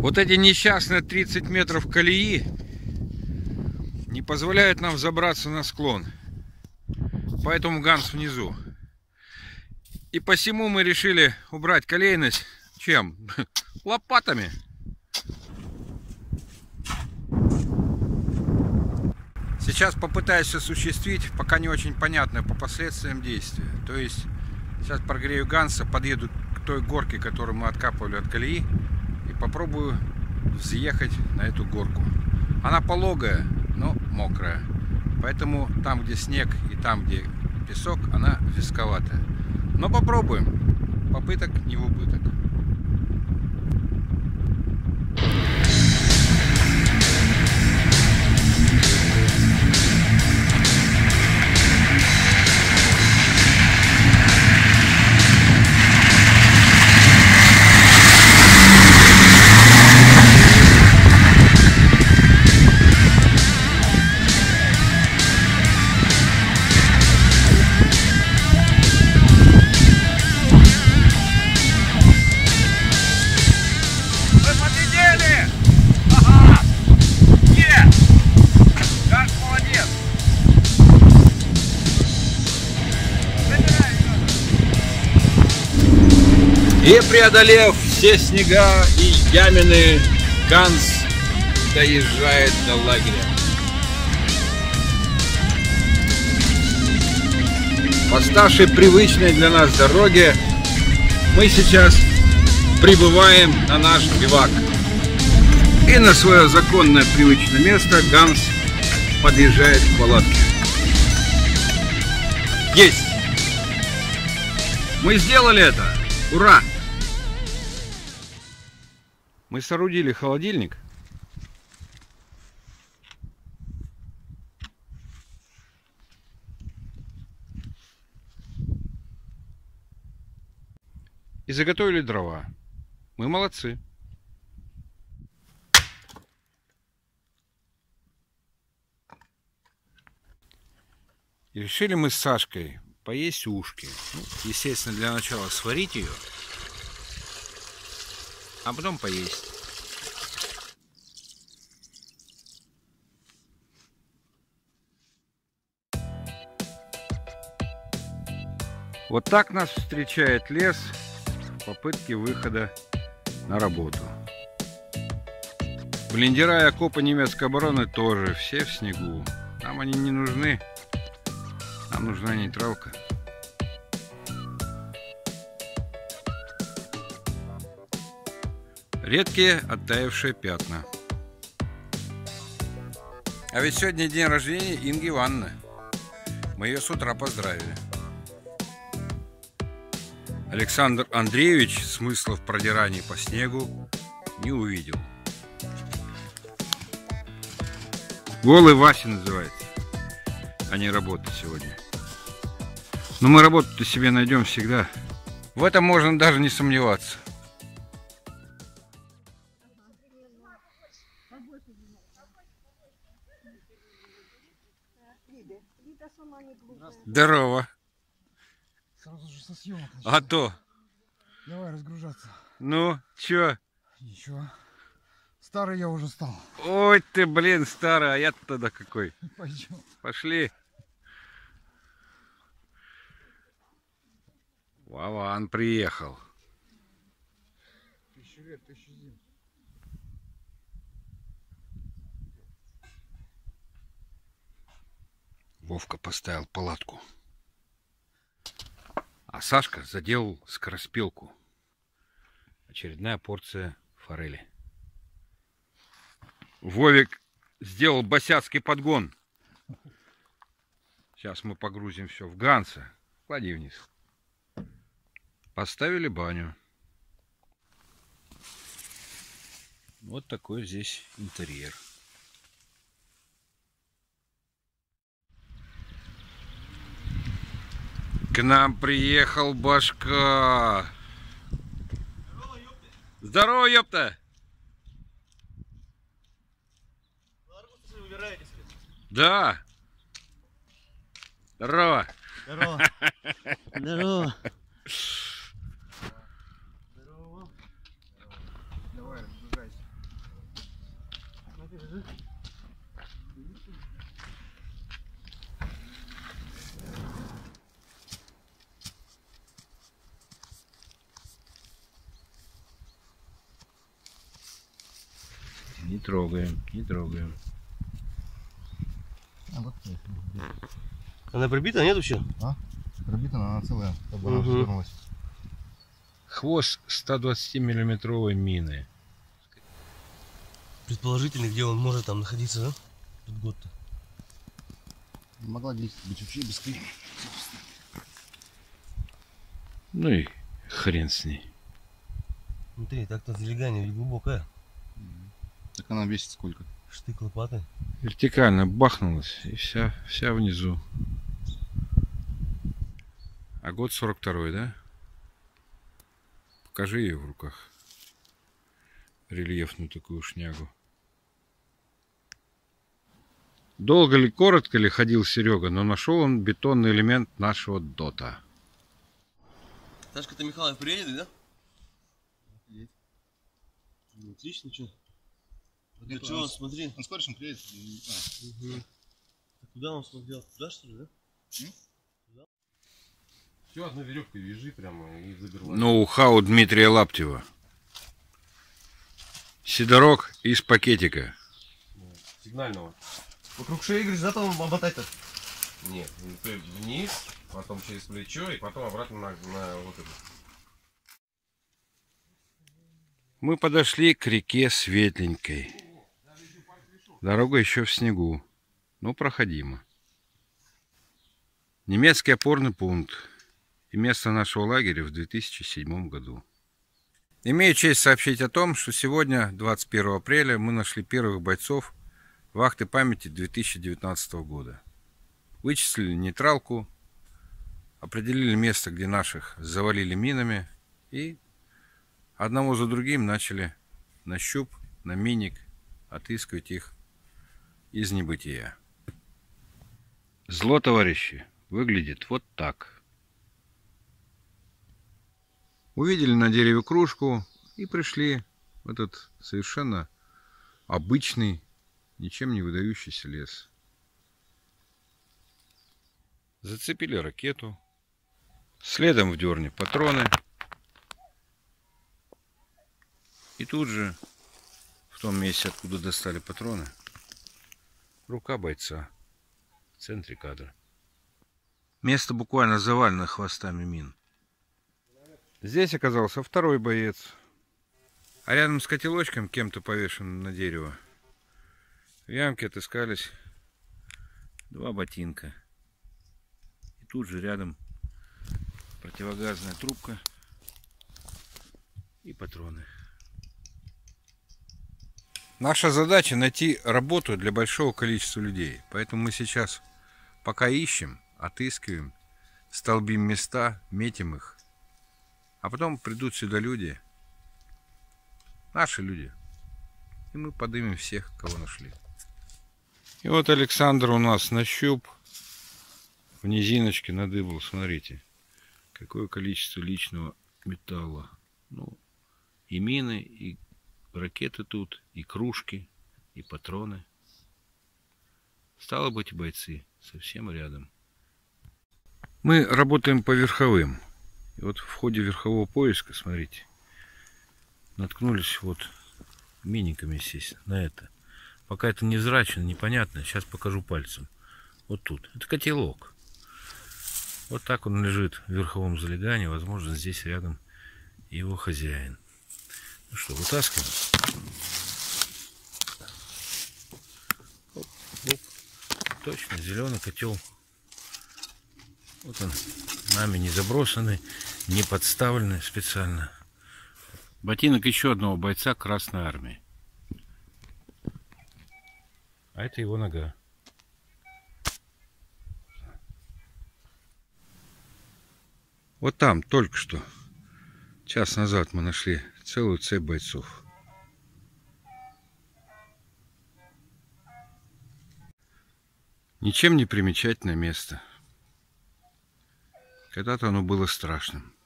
Вот эти несчастные 30 метров колеи не позволяют нам забраться на склон. Поэтому Ганс внизу. И посему мы решили убрать колейность чем? Лопатами. Сейчас попытаюсь осуществить пока не очень понятное по последствиям действия. То есть сейчас прогрею Ганса, подъеду к той горке, которую мы откапывали от колеи, и попробую взъехать на эту горку. Она пологая, но мокрая. Поэтому там, где снег, и там, где песок, она висковатая. Но попробуем. Попыток не в убыток. И преодолев все снега и ямины, Ганс доезжает до лагеря. По ставшей привычной для нас дороге мы сейчас прибываем на наш бивак. И на свое законное привычное место Ганс подъезжает к палатке. Есть! Мы сделали это! Ура! Мы соорудили холодильник. И заготовили дрова. Мы молодцы. И решили мы с Сашкой поесть ушки. Ну, естественно, для начала сварить ее, а потом поесть. Вот так нас встречает лес в попытке выхода на работу. Блиндера и окопы немецкой обороны тоже все в снегу. Нам они не нужны. Нам нужна нейтралка. Редкие оттаившие пятна. А ведь сегодня день рождения Инги Ивановны. Мы ее с утра поздравили. Александр Андреевич смысла в продирании по снегу не увидел. Голый Вася называется, а не работа сегодня. Но мы работу-то себе найдем всегда. В этом можно даже не сомневаться. Здорово. Сразу же со съемок. А то. Давай разгружаться. Ну, чё? Ничего. Старый я уже стал. Ой ты, блин, старый, а я тогда какой. Пойдем. Пошли. Вован приехал. 1000 лет, 1000 зим. Вовка поставил палатку. А Сашка заделал скороспелку. Очередная порция форели. Вовик сделал босяцкий подгон. Сейчас мы погрузим все в Ганса. Клади вниз. Поставили баню. Вот такой здесь интерьер. К нам приехал Башка. Здорово, ёпта! Да. Здорово. Здорово. Здорово. Давай, разгружайся. трогаем, не трогаем. А вот Она прибита, нет вообще? пробита, но она целая, чтобы она Мгм. развернулась. Хвост 120-миллиметровой мины. Предположительно, где он может там находиться, да? Тут год-то. Могла действовать быть вообще без клея. Ну и хрен с ней. Смотри, так-то залегание ведь глубокое. Так она весит сколько? Штык лопаты. Вертикально бахнулась и вся внизу. А год 42-й, да? Покажи ее в руках. Рельефную такую шнягу. Долго ли, коротко ли ходил Серега, но нашел он бетонный элемент нашего дота. Сашка-то Михайлов приедет, да? Ну, отлично, что? А ты что, смотри. Он скоро приедет. А куда он смотрел? Туда, что ли, да? Туда? Все, одной веревкой вяжи прямо и забирай. Ноу-хау Дмитрия Лаптева. Сидорок из пакетика. Сигнального. Вокруг шеи, говоришь, да, там обмотать-то? Нет, вниз, потом через плечо и потом обратно на вот это. Мы подошли к реке Светленькой. Дорога еще в снегу, но проходима. Немецкий опорный пункт и место нашего лагеря в 2007 году. Имею честь сообщить о том, что сегодня, 21 апреля, мы нашли первых бойцов вахты памяти 2019 года. Вычислили нейтралку, определили место, где наших завалили минами, и одного за другим начали на щуп, на миник отыскивать их из небытия. Зло, товарищи, выглядит вот так. Увидели на дереве кружку и пришли в этот совершенно обычный, ничем не выдающийся лес. Зацепили ракету, следом в дерне патроны, и тут же, в том месте, откуда достали патроны, рука бойца в центре кадра. Место буквально завалено хвостами мин. Здесь оказался второй боец, а рядом с котелочком, кем-то повешенным на дерево, в ямке отыскались два ботинка. И тут же рядом противогазная трубка и патроны. Наша задача найти работу для большого количества людей. Поэтому мы сейчас пока ищем, отыскиваем, столбим места, метим их. А потом придут сюда люди, наши люди, и мы поднимем всех, кого нашли. И вот Александр у нас на щуп в низиночке надыбал, смотрите, какое количество личного металла. Ну, и мины, и ракеты тут, и кружки, и патроны. Стало быть, бойцы совсем рядом. Мы работаем по верховым. И вот в ходе верхового поиска, смотрите, наткнулись вот миниками, естественно, на это. Пока это невзрачно, непонятно, сейчас покажу пальцем. Вот тут. Это котелок. Вот так он лежит в верховом залегании. Возможно, здесь рядом его хозяин. Ну что, вытаскиваем. Оп, оп. Точно, зеленый котел. Вот он, нами не забросанный, не подставленный специально. Ботинок еще одного бойца Красной Армии. А это его нога. Вот там, только что, час назад мы нашли целую цепь бойцов. Ничем не примечательное место. Когда-то оно было страшным.